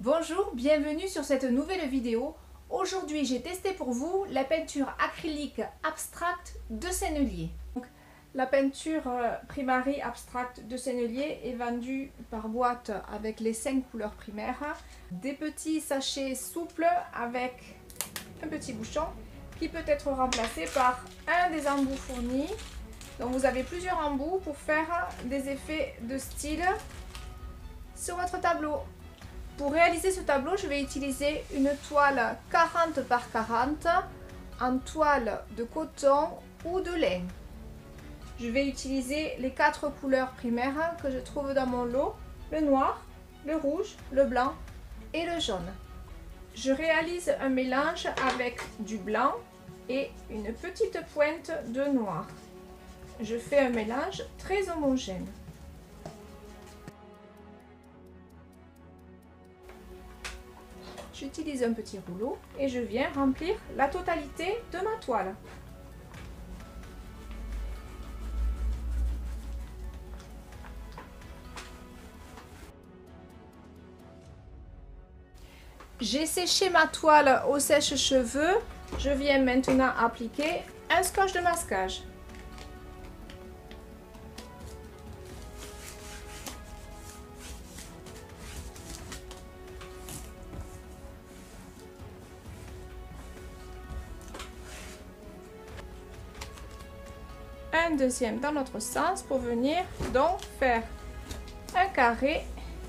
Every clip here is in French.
Bonjour, bienvenue sur cette nouvelle vidéo. Aujourd'hui, j'ai testé pour vous la peinture acrylique abstracte de Sennelier. Donc, la peinture Primary Abstract de Sennelier est vendue par boîte avec les 5 couleurs primaires. Des petits sachets souples avec un petit bouchon qui peut être remplacé par un des embouts fournis. Donc vous avez plusieurs embouts pour faire des effets de style sur votre tableau. Pour réaliser ce tableau, je vais utiliser une toile 40 par 40 en toile de coton ou de lin. Je vais utiliser les 4 couleurs primaires que je trouve dans mon lot, le noir, le rouge, le blanc et le jaune. Je réalise un mélange avec du blanc et une petite pointe de noir. Je fais un mélange très homogène. J'utilise un petit rouleau et je viens remplir la totalité de ma toile. J'ai séché ma toile au sèche-cheveux. Je viens maintenant appliquer un scotch de masquage. Un deuxième dans l'autre sens pour venir donc faire un carré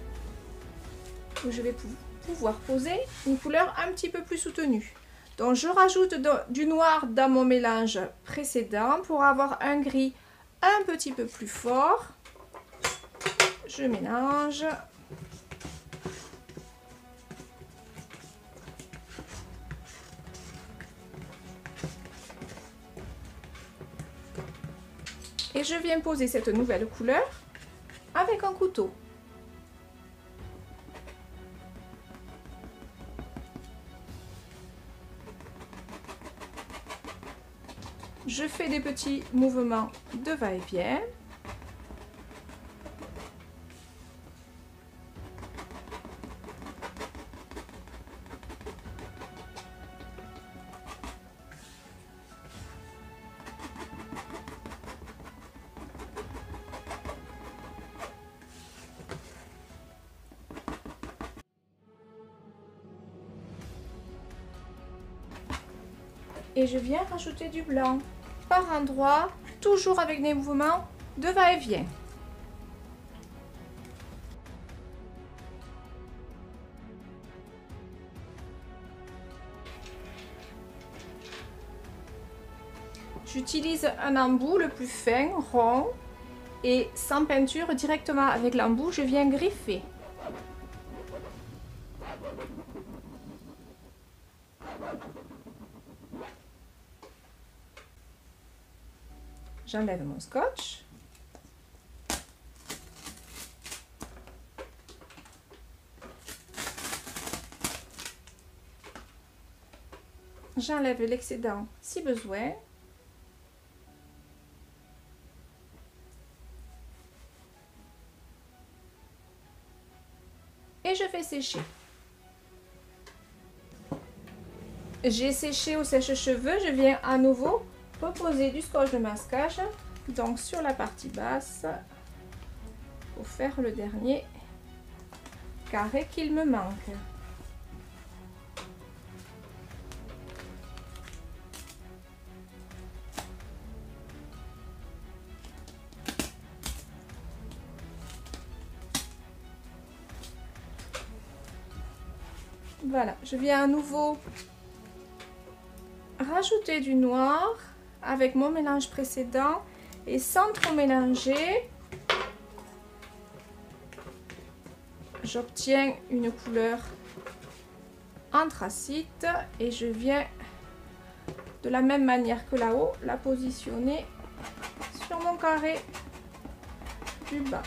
où je vais pouvoir poser une couleur un petit peu plus soutenue. Donc je rajoute du noir dans mon mélange précédent pour avoir un gris un petit peu plus fort. Je mélange. Et je viens poser cette nouvelle couleur avec un couteau. Je fais des petits mouvements de va-et-vient. Et je viens rajouter du blanc par endroits, toujours avec des mouvements de va-et-vient. J'utilise un embout le plus fin, rond, et sans peinture, directement avec l'embout, je viens griffer. J'enlève mon scotch. J'enlève l'excédent si besoin. Et je fais sécher. J'ai séché au sèche-cheveux, je viens à nouveau reposer du scotch de masquage donc sur la partie basse pour faire le dernier carré qu'il me manque. Voilà, je viens à nouveau rajouter du noir avec mon mélange précédent et sans trop mélanger, j'obtiens une couleur anthracite et je viens de la même manière que là-haut la positionner sur mon carré du bas.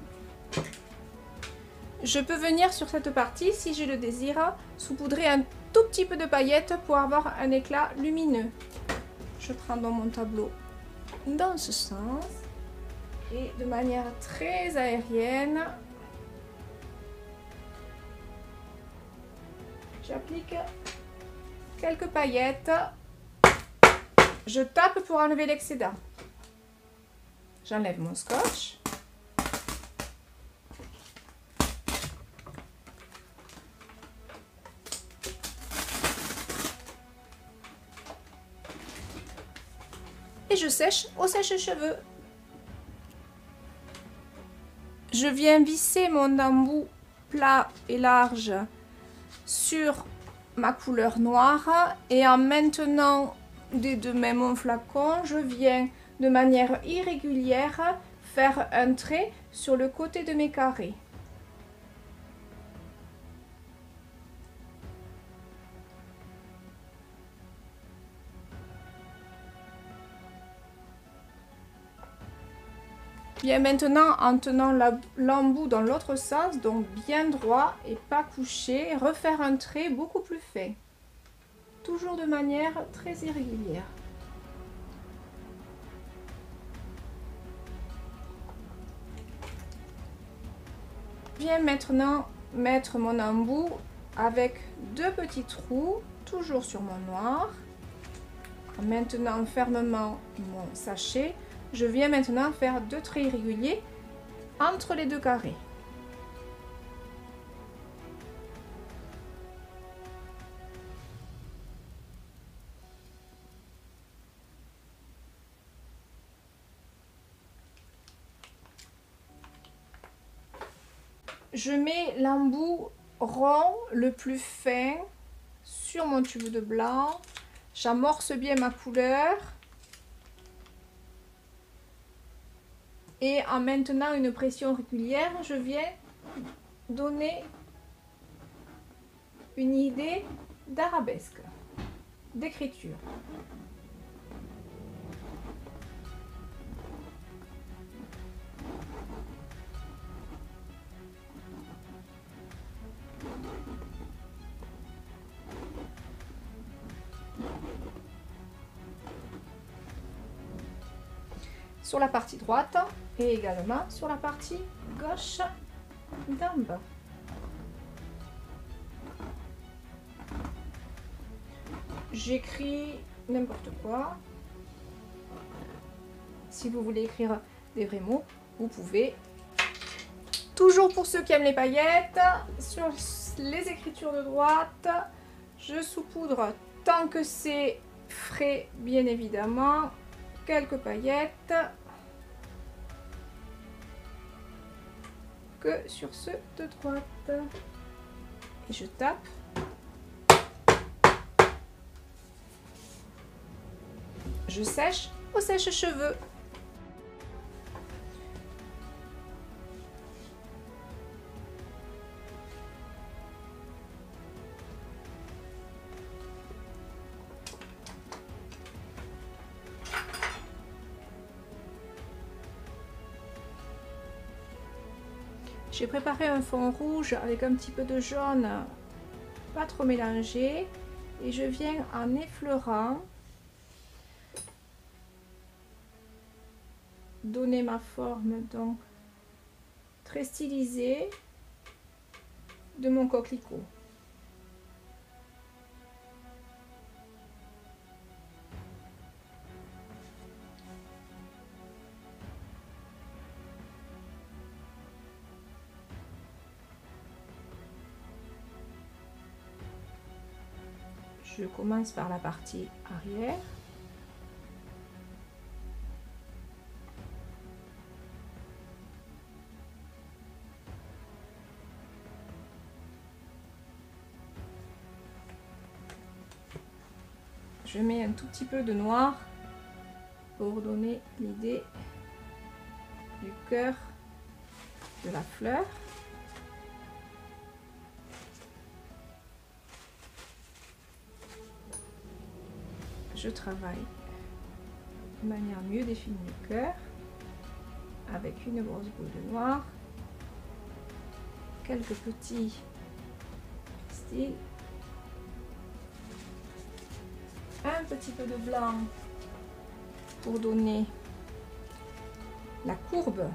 Je peux venir sur cette partie, si je le désire, saupoudrer un tout petit peu de paillettes pour avoir un éclat lumineux. Je prends dans mon tableau dans ce sens et de manière très aérienne, j'applique quelques paillettes. Je tape pour enlever l'excédent. J'enlève mon scotch. Et je sèche au sèche-cheveux. Je viens visser mon embout plat et large sur ma couleur noire et en maintenant des deux mains mon flacon, je viens de manière irrégulière faire un trait sur le côté de mes carrés. Bien maintenant, en tenant l'embout dans l'autre sens, donc bien droit et pas couché, refaire un trait beaucoup plus fin. Toujours de manière très irrégulière. Viens maintenant mettre mon embout avec deux petits trous, toujours sur mon noir. En maintenant fermement mon sachet, je viens maintenant faire deux traits irréguliers entre les deux carrés. Je mets l'embout rond le plus fin sur mon tube de blanc. J'amorce bien ma couleur. Et en maintenant une pression régulière, je viens donner une idée d'arabesque, d'écriture. Sur la partie droite et également sur la partie gauche d'en bas. J'écris n'importe quoi. Si vous voulez écrire des vrais mots, vous pouvez. Toujours pour ceux qui aiment les paillettes, sur les écritures de droite, je saupoudre tant que c'est frais, bien évidemment, quelques paillettes. Que sur ceux de droite. Et je tape. Je sèche au sèche-cheveux. J'ai préparé un fond rouge avec un petit peu de jaune, pas trop mélangé, et je viens en effleurant donner ma forme donc très stylisée de mon coquelicot. Je commence par la partie arrière. Je mets un tout petit peu de noir pour donner l'idée du cœur de la fleur. Je travaille de manière mieux définie le cœur avec une grosse boule de noir, quelques petits styles un petit peu de blanc pour donner la courbe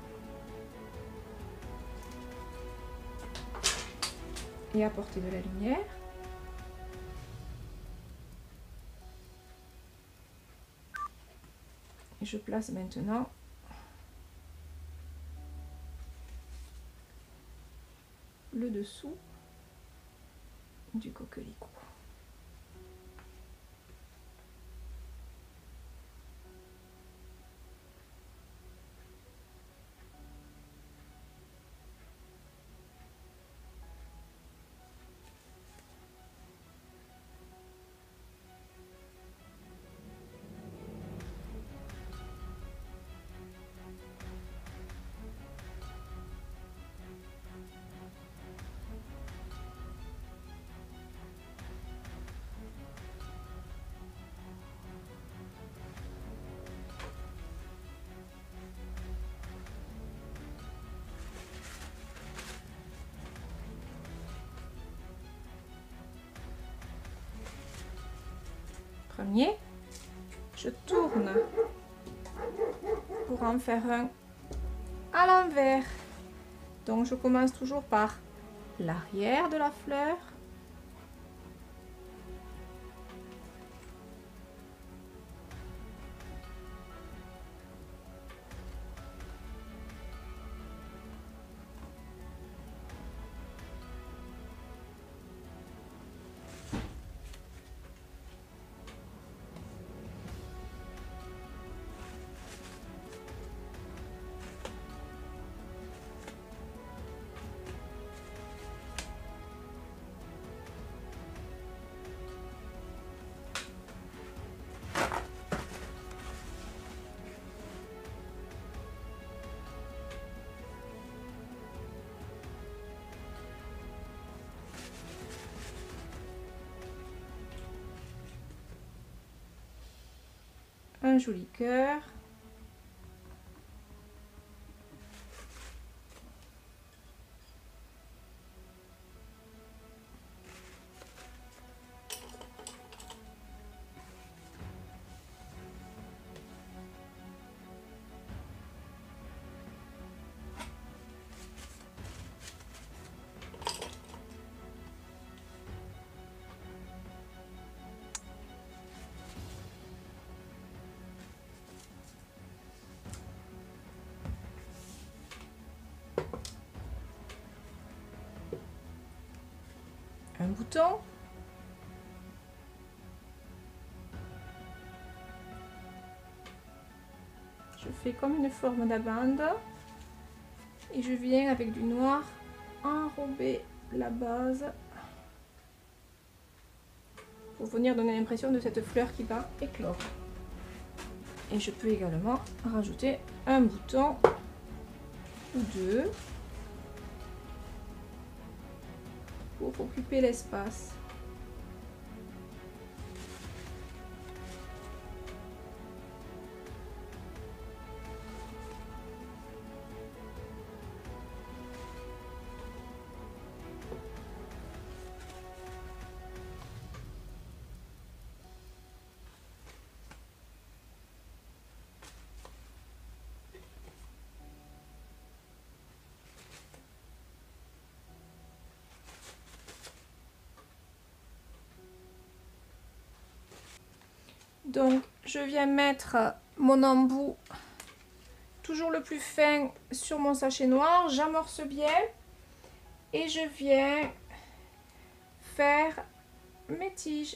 et apporter de la lumière. Et je place maintenant le dessous du coquelicot. Premier, je tourne pour en faire un à l'envers. Donc je commence toujours par l'arrière de la fleur. Un joli cœur. Un bouton. Je fais comme une forme d'abande et je viens avec du noir enrober la base pour venir donner l'impression de cette fleur qui va éclore. Et je peux également rajouter un bouton ou deux pour occuper l'espace. Donc je viens mettre mon embout toujours le plus fin sur mon sachet noir, j'amorce bien et je viens faire mes tiges.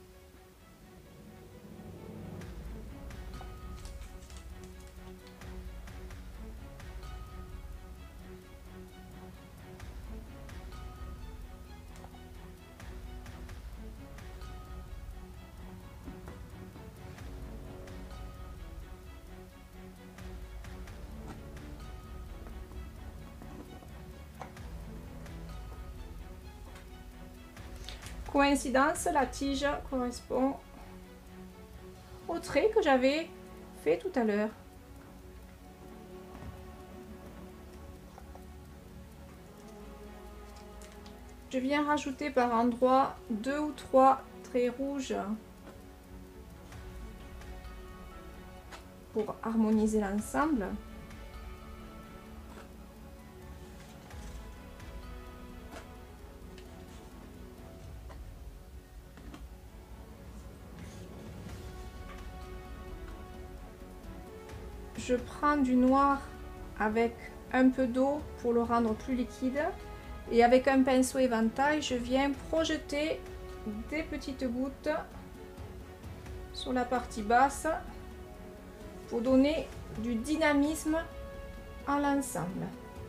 Coïncidence, la tige correspond au trait que j'avais fait tout à l'heure. Je viens rajouter par endroits 2 ou 3 traits rouges pour harmoniser l'ensemble. Je prends du noir avec un peu d'eau pour le rendre plus liquide et avec un pinceau éventail, je viens projeter des petites gouttes sur la partie basse pour donner du dynamisme à l'ensemble.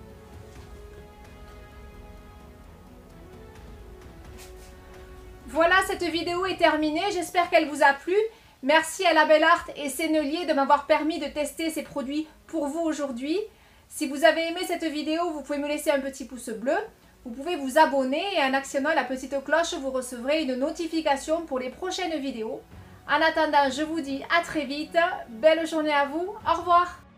Voilà, cette vidéo est terminée, j'espère qu'elle vous a plu. Merci à Label Art et Sennelier de m'avoir permis de tester ces produits pour vous aujourd'hui. Si vous avez aimé cette vidéo, vous pouvez me laisser un petit pouce bleu. Vous pouvez vous abonner et en actionnant la petite cloche, vous recevrez une notification pour les prochaines vidéos. En attendant, je vous dis à très vite. Belle journée à vous. Au revoir.